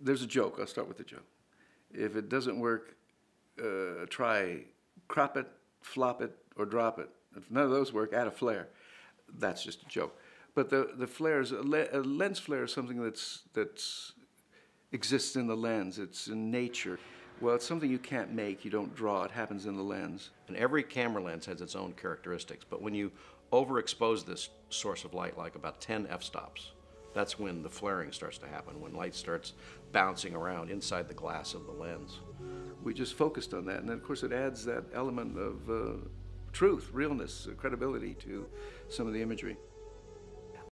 There's a joke. I'll start with the joke. If it doesn't work, try crop it, flop it, or drop it. If none of those work, add a flare. That's just a joke. But the flares, a lens flare is something that's exists in the lens. It's in nature. Well, it's something you can't make. You don't draw. It happens in the lens. And every camera lens has its own characteristics. But when you overexpose this source of light, like about 10 f-stops, that's when the flaring starts to happen, when light starts bouncing around inside the glass of the lens. We just focused on that, and then of course it adds that element of truth, realness, credibility to some of the imagery.